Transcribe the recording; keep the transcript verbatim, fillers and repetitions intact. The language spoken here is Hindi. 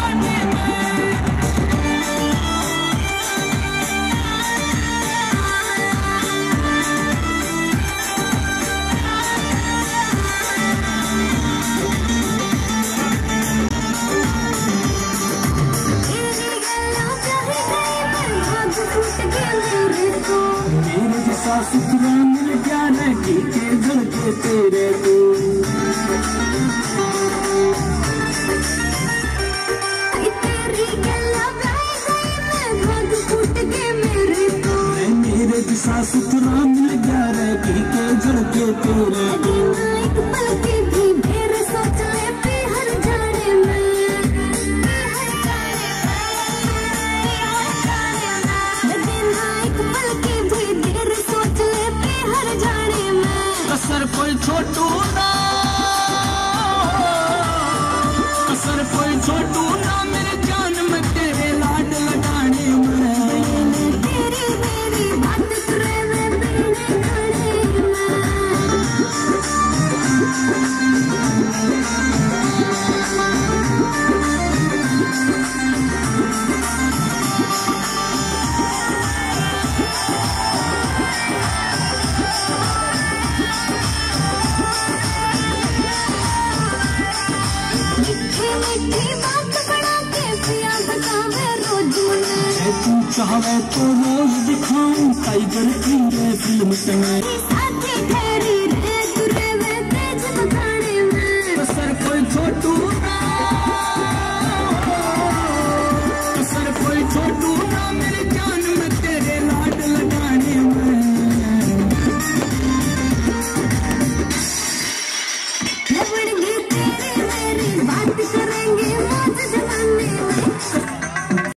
सुखरा मिल गया है के धड़के तेरे को तेरी गला बह गई मैं भाग फूट के मेरे को मेरे दिशा सुखरा मिल गया है के धड़के तेरे को एक पल के भी ढेर सोच ले पे हर जाने में एक पल के भी ढेर सोच ले पे हर जाने में कसर कोई छोटू ना कसर कोई छोटू ना मेरे जान में तेरे लाड लगाने में तेरी मेरी बात करे मैं बिना खड़े तू चाहे तो रोज दिखाऊं टाइगर की फिल्म में।